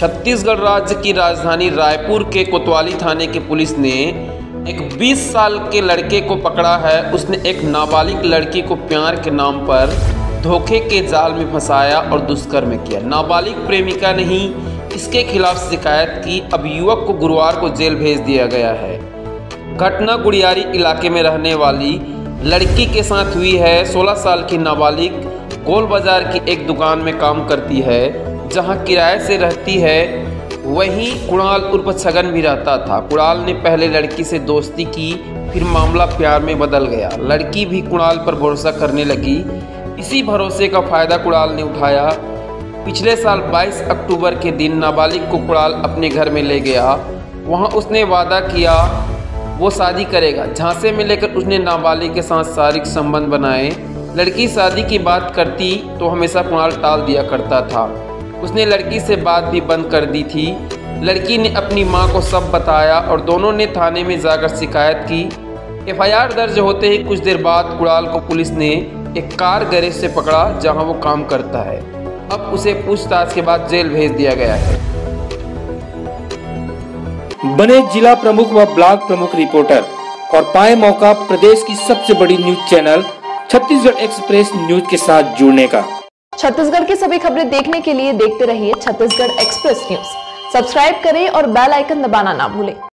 छत्तीसगढ़ राज्य की राजधानी रायपुर के कोतवाली थाने की पुलिस ने एक 20 साल के लड़के को पकड़ा है। उसने एक नाबालिग लड़की को प्यार के नाम पर धोखे के जाल में फंसाया और दुष्कर्म किया। नाबालिग प्रेमिका ने ही इसके खिलाफ शिकायत की। अब युवक को गुरुवार को जेल भेज दिया गया है। घटना गुड़ियारी इलाके में रहने वाली लड़की के साथ हुई है। 16 साल की नाबालिग गोल बाजार की एक दुकान में काम करती है, जहां किराए से रहती है। वहीं कुणाल उर्फ छगन भी रहता था। कुणाल ने पहले लड़की से दोस्ती की, फिर मामला प्यार में बदल गया। लड़की भी कुणाल पर भरोसा करने लगी। इसी भरोसे का फायदा कुणाल ने उठाया। पिछले साल 22 अक्टूबर के दिन नाबालिग को कुणाल अपने घर में ले गया। वहां उसने वादा किया वो शादी करेगा। झांसे में लेकर उसने नाबालिग के साथ शारीरिक संबंध बनाए। लड़की शादी की बात करती तो हमेशा कुणाल टाल दिया करता था। उसने लड़की से बात भी बंद कर दी थी। लड़की ने अपनी मां को सब बताया और दोनों ने थाने में जाकर शिकायत की। एफआईआर दर्ज होते ही कुछ देर बाद कुणाल को पुलिस ने एक कार गैरेज से पकड़ा, जहां वो काम करता है। अब उसे पूछताछ के बाद जेल भेज दिया गया है। बने जिला प्रमुख व ब्लॉक प्रमुख रिपोर्टर और पाए मौका प्रदेश की सबसे बड़ी news channel Chhattisgarh express news के साथ जुड़ने का। छत्तीसगढ़ की सभी खबरें देखने के लिए देखते रहिए छत्तीसगढ़ एक्सप्रेस न्यूज। सब्सक्राइब करें और बेल आइकन दबाना ना भूलें।